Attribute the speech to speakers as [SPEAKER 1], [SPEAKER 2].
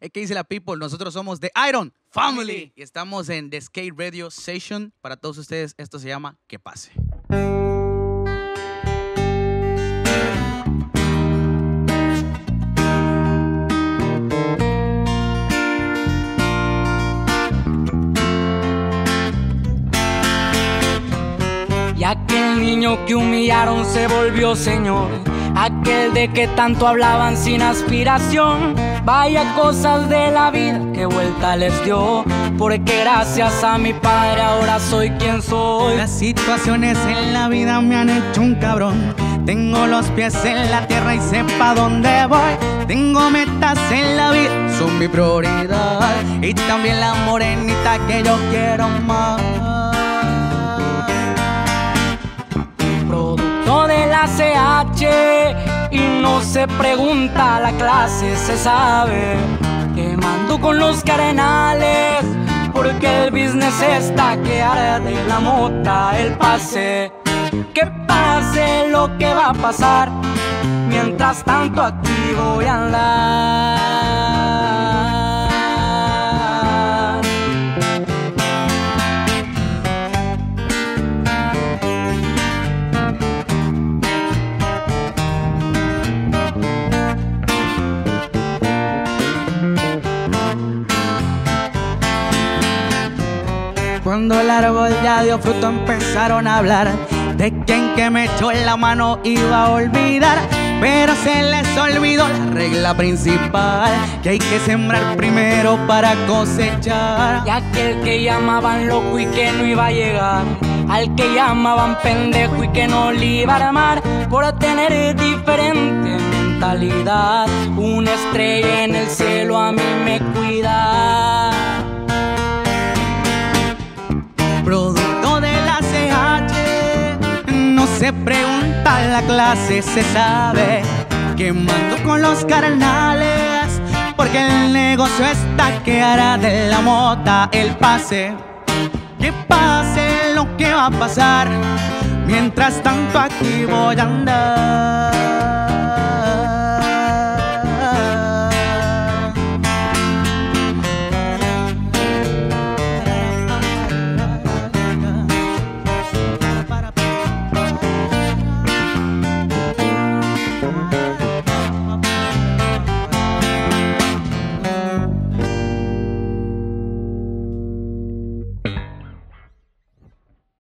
[SPEAKER 1] ¿Qué dice la people? Nosotros somos The Iron Family y estamos en The Skate Radio Session. Para todos ustedes, esto se llama Que Pase.
[SPEAKER 2] Y aquel niño que humillaron se volvió señor, aquel de que tanto hablaban sin aspiración. Vaya cosas de la vida que vuelta les dio, porque gracias a mi padre ahora soy quien soy.
[SPEAKER 1] Las situaciones en la vida me han hecho un cabrón. Tengo los pies en la tierra y sé pa' dónde voy. Tengo metas en la vida, son mi prioridad. Y también la morenita que yo quiero más.
[SPEAKER 2] Producto de la CH y no se pregunta, la clase se sabe. Quemando con los cardenales, porque el business está que arde la mota, el pase. Que pase lo que va a pasar, mientras tanto aquí voy a andar.
[SPEAKER 1] Cuando el árbol ya dio fruto empezaron a hablar de quien que me echó en la mano iba a olvidar. Pero se les olvidó la regla principal, que hay que sembrar primero para cosechar.
[SPEAKER 2] Y aquel que llamaban loco y que no iba a llegar, al que llamaban pendejo y que no le iba a armar, por tener diferente mentalidad. Una estrella en el cielo a mí me cuida.
[SPEAKER 1] Producto de la CH, no se pregunta, la clase se sabe. Quemando con los carnales, porque el negocio está que hará de la mota el pase. Que pase lo que va a pasar, mientras tanto aquí voy a andar.